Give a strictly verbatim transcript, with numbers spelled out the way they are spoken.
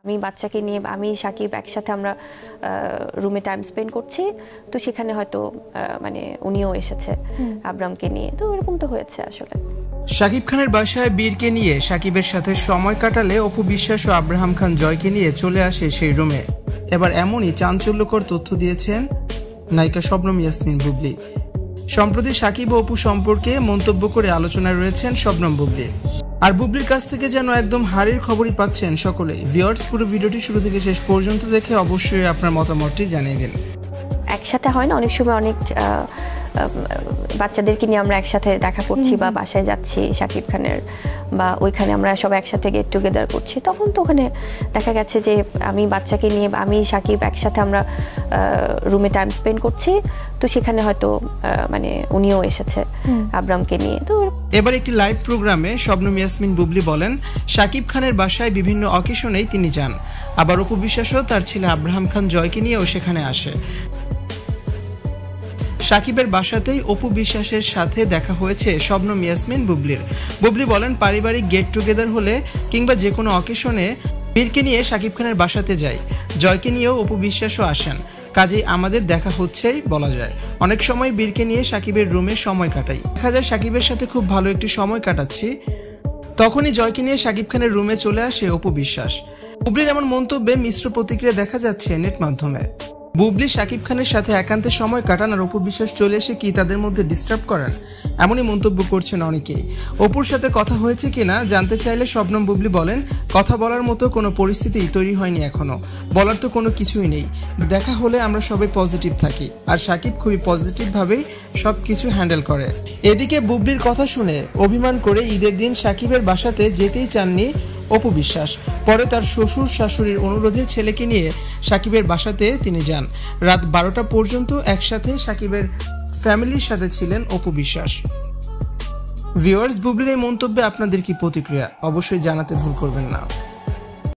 আমি বাচ্চাকে নিয়ে আমি সাকিব একসাথে আমরা রুমে টাইম স্পেন্ড করছি, তো সেখানে হয়তো মানে উনিও এসেছে আব্রামকে নিয়ে, তো এরকম তো হয়েছে আসলে। শাকিব খানের বাসায় বীরকে নিয়ে সাকিবের সাথে সময় কাটালে অপু বিশ্বাস ও আব্রাহাম খান জয়কে নিয়ে চলে আসে সেই রুমে। এবার এমনই চাঞ্চল্যকর তথ্য দিয়েছেন নায়িকা শবনম ইয়াসমিন বুবলি। সম্প্রতি সাকিব ও অপু সম্পর্কে মন্তব্য করে আলোচনায় রয়েছেন শবনম বুবলি। আর বুবলির কাছ থেকে যেন একদম হারের খবরই পাচ্ছেন সকলেই। ভিউয়ার্স, পুরো ভিডিওটি শুরু থেকে শেষ পর্যন্ত দেখে অবশ্যই আপনার মতামতটি জানিয়ে দিন। একসাথে হয় না, অনেক সময় অনেক বাচ্চাদেরকে নিয়ে আমরা একসাথে দেখা করছি বা বাসায় যাচ্ছি সাকিব খানের, বা ওইখানে আমরা সবাই একসাথে গেট টুগেদার করছি, তখন তো ওখানে দেখা গেছে যে আমি বাচ্চাকে নিয়ে আমি সাকিব একসাথে আমরা রুমে টাইম স্পেন্ড করছি, তো সেখানে হয়তো মানে উনিও এসেছে আব্রামকে নিয়ে। তো এবার একটি লাইভ প্রোগ্রামে শবনম ইয়াসমিন বুবলি বলেন, সাকিব খানের বাসায় বিভিন্ন অকেশনেই তিনি যান, আবার অপু বিশ্বাসও তার ছেলে আব্রাহাম খান জয়কে নিয়েও সেখানে আসে। সাকিবের বাসাতেই অপু বিশ্বাসের সাথে দেখা হয়েছে শবনম ইয়াসমিন বুবলির। বুবলি বলেন, পারিবারিক গেট টুগেদার হলে কিংবা যে কোনো অকেশনে বীরকে নিয়ে সাকিব খানের বাসাতে যাই, জয়কে নিয়েও অপু বিশ্বাসও আসেন, কাজেই আমাদের দেখা হচ্ছেই বলা যায়। অনেক সময় বীরকে নিয়ে সাকিবের রুমে সময় কাটাই, দেখা যায় সাকিবের সাথে খুব ভালো একটি সময় কাটাচ্ছি, তখনই জয়কে নিয়ে সাকিব খানের রুমে চলে আসে অপু বিশ্বাস। বুবলির এমন মন্তব্যে মিশ্র প্রতিক্রিয়া দেখা যাচ্ছে নেট মাধ্যমে। বুবলি সাকিব খানের সাথে একান্তে সময় কাটান আর অপু বিশ্বাস চলে এসে কি তাদের মধ্যে ডিস্টার্ব করেন, এমনই মন্তব্য করছেন অনেকেই। অপুর সাথে কথা হয়েছে কিনা জানতে চাইলে শবনম বুবলি বলেন, কথা বলার মতো কোনো পরিস্থিতি তৈরি হয়নি এখনো, বলার তো কোনো কিছুই নেই, দেখা হলে আমরা সবাই পজিটিভ থাকি, আর সাকিব খুবই পজিটিভ ভাবেই সব কিছু হ্যান্ডেল করে। এদিকে বুবলির কথা শুনে অভিমান করে ঈদের দিন সাকিবের বাসাতে যেতেই চাননি অপু বিশ্বাস। পরে তার শ্বশুর শাশুড়ির অনুরোধে ছেলেকে নিয়ে সাকিবের বাসাতে তিনি যান। রাত বারোটা পর্যন্ত একসাথে সাকিবের ফ্যামিলির সাথে ছিলেন অপু বিশ্বাস। ভিউয়ার্স, বুবলির এই মন্তব্যে আপনাদের কি প্রতিক্রিয়া অবশ্যই জানাতে ভুল করবেন না।